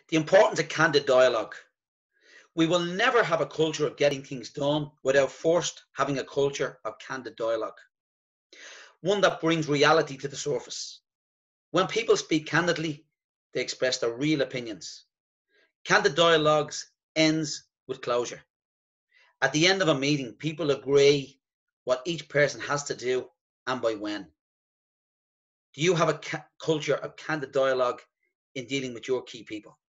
The importance of candid dialogue. We will never have a culture of getting things done without first having a culture of candid dialogue, one that brings reality to the surface. When people speak candidly, they express their real opinions. Candid dialogues ends with closure. At the end of a meeting, people agree what each person has to do and by when. Do you have a culture of candid dialogue in dealing with your key people?